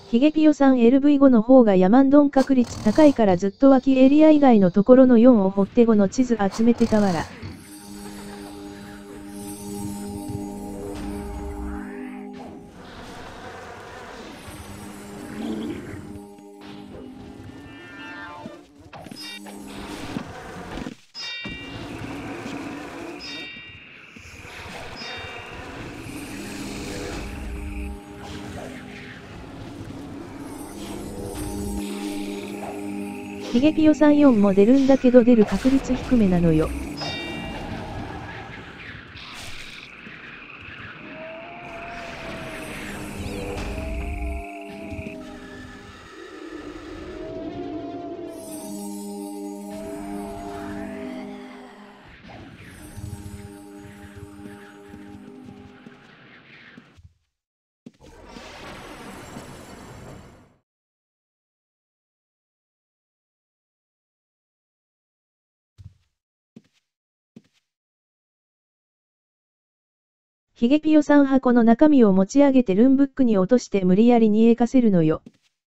ヒゲピヨさん LV5 の方がヤマンドン確率高いからずっと脇エリア以外のところの4を掘って5の地図集めてたわら。ヒゲピヨさん4も出るんだけど出る確率低めなのよ。ヒゲピヨさん箱の中身を持ち上げてルンブックに落として無理やり煮えかせるのよ。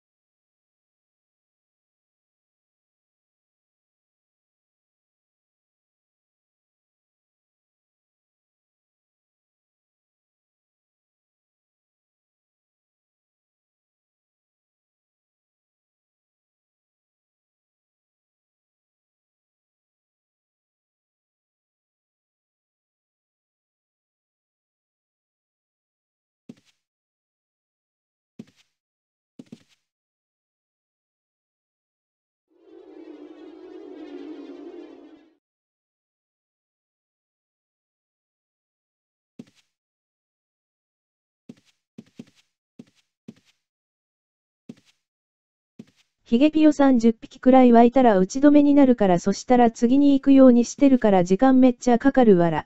ヒゲピヨさん10匹くらい湧いたら打ち止めになるからそしたら次に行くようにしてるから時間めっちゃかかるわら。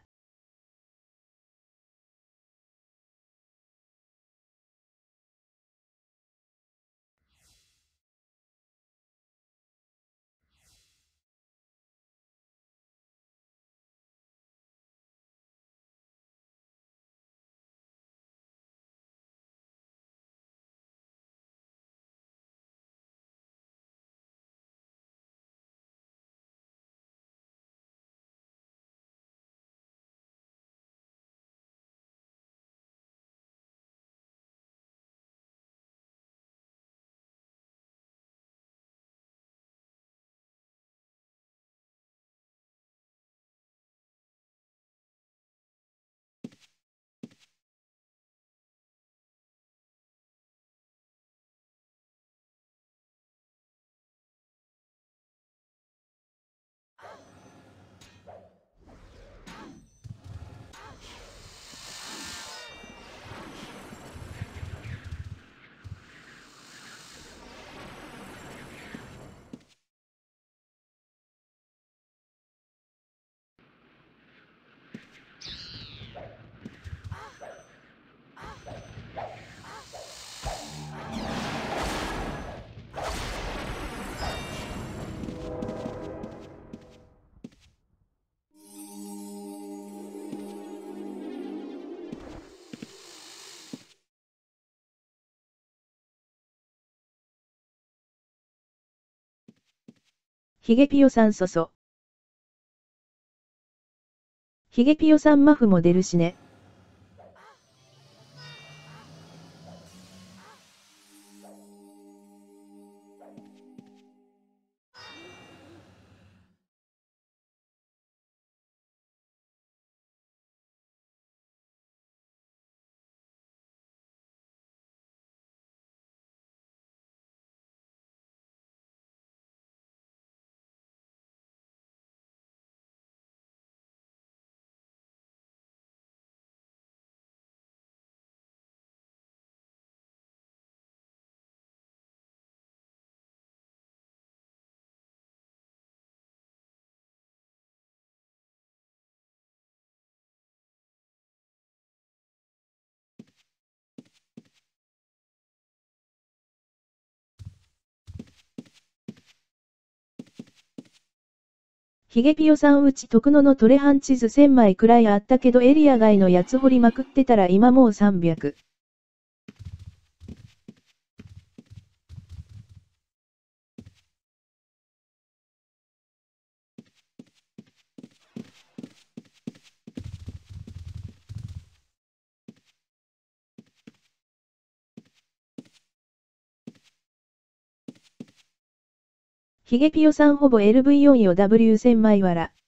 ヒゲピヨさんそそ。ヒゲピヨさんマフも出るしね。ヒゲピヨさんうち徳野のトレハン地図1000枚くらいあったけどエリア外のやつ掘りまくってたら今もう300。 ヒゲピヨさんほぼ LV4 よ W 千枚わら。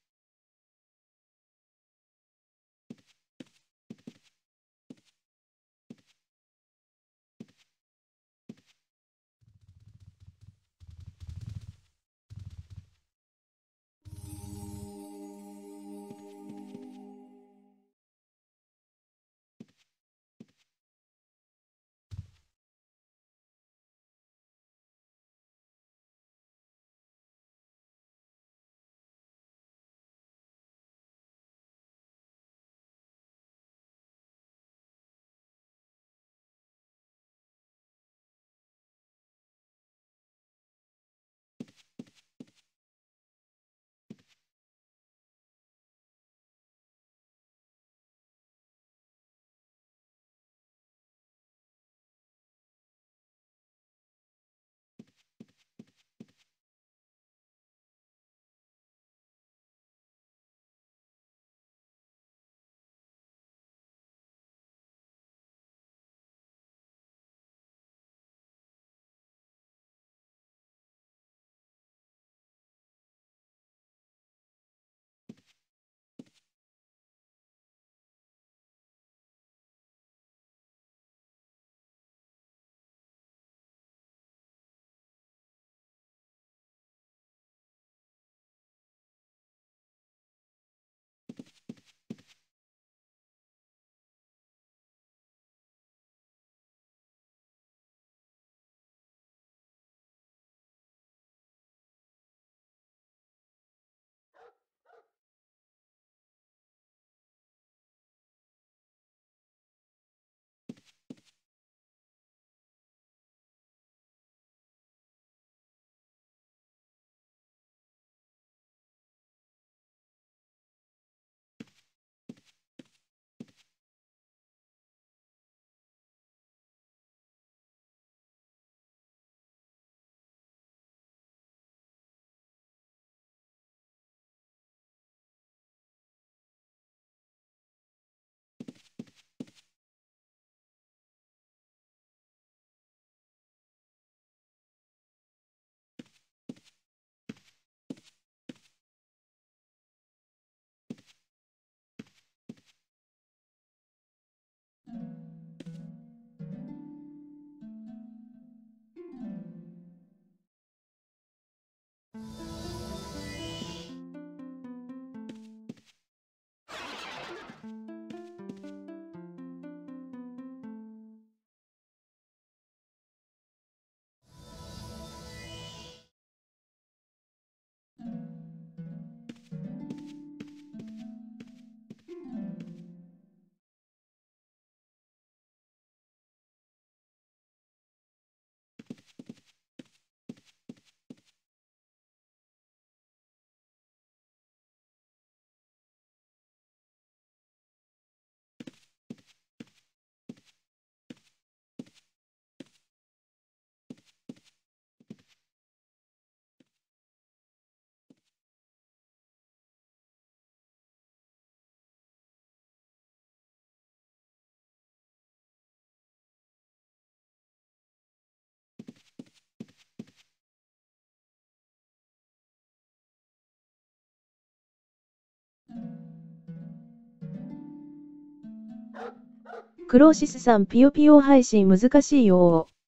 クローシスさんピヨピヨ配信難しいよー。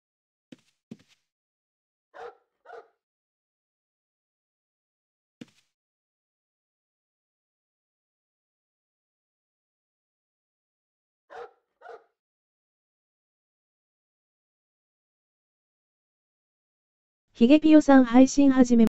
ヒゲピヨさん配信始め